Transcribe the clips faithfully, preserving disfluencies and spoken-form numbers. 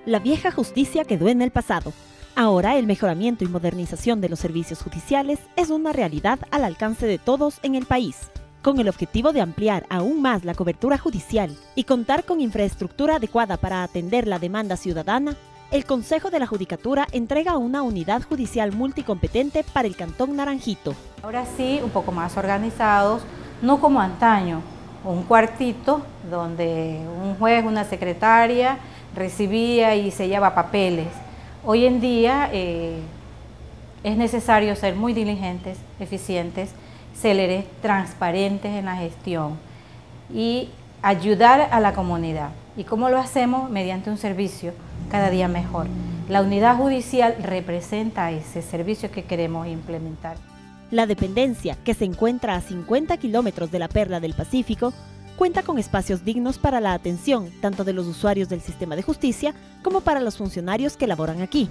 La vieja justicia quedó en el pasado. Ahora el mejoramiento y modernización de los servicios judiciales es una realidad al alcance de todos en el país. Con el objetivo de ampliar aún más la cobertura judicial y contar con infraestructura adecuada para atender la demanda ciudadana, el Consejo de la Judicatura entrega una unidad judicial multicompetente para el Cantón Naranjito. Ahora sí, un poco más organizados, no como antaño, un cuartito donde un juez, una secretaria recibía y sellaba papeles. Hoy en día eh, es necesario ser muy diligentes, eficientes, céleres, transparentes en la gestión y ayudar a la comunidad. ¿Y cómo lo hacemos? Mediante un servicio cada día mejor. La unidad judicial representa ese servicio que queremos implementar. La dependencia, que se encuentra a cincuenta kilómetros de la Perla del Pacífico, cuenta con espacios dignos para la atención tanto de los usuarios del sistema de justicia como para los funcionarios que laboran aquí.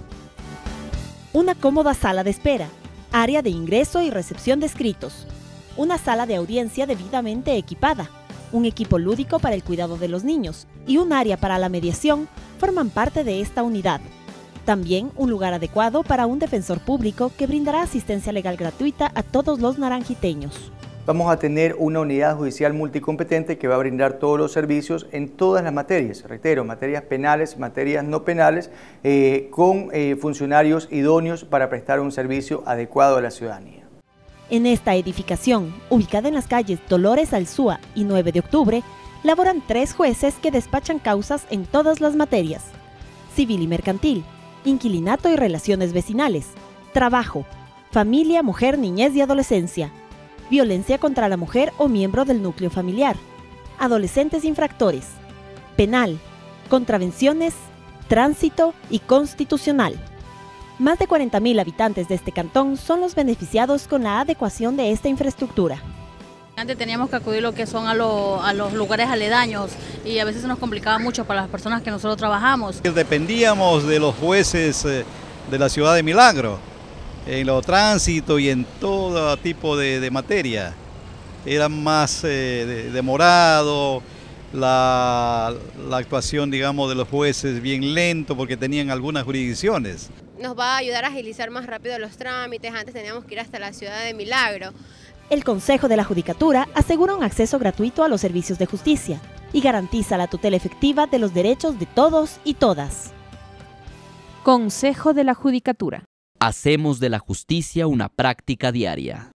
Una cómoda sala de espera, área de ingreso y recepción de escritos, una sala de audiencia debidamente equipada, un equipo lúdico para el cuidado de los niños y un área para la mediación forman parte de esta unidad. También un lugar adecuado para un defensor público que brindará asistencia legal gratuita a todos los naranjiteños. Vamos a tener una unidad judicial multicompetente que va a brindar todos los servicios en todas las materias, reitero, materias penales, materias no penales, eh, con eh, funcionarios idóneos para prestar un servicio adecuado a la ciudadanía. En esta edificación, ubicada en las calles Dolores Alzúa y nueve de octubre, laboran tres jueces que despachan causas en todas las materias: civil y mercantil, inquilinato y relaciones vecinales, trabajo, familia, mujer, niñez y adolescencia, violencia contra la mujer o miembro del núcleo familiar, adolescentes infractores, penal, contravenciones, tránsito y constitucional. Más de cuarenta mil habitantes de este cantón son los beneficiados con la adecuación de esta infraestructura. Antes teníamos que acudir lo que son a, lo, a los lugares aledaños y a veces se nos complicaba mucho para las personas que nosotros trabajamos. Dependíamos de los jueces de la ciudad de Milagro, en los tránsitos y en todo tipo de, de materia. Era más eh, demorado, la, la actuación, digamos, de los jueces bien lento porque tenían algunas jurisdicciones. Nos va a ayudar a agilizar más rápido los trámites. Antes teníamos que ir hasta la ciudad de Milagro. El Consejo de la Judicatura asegura un acceso gratuito a los servicios de justicia y garantiza la tutela efectiva de los derechos de todos y todas. Consejo de la Judicatura. Hacemos de la justicia una práctica diaria.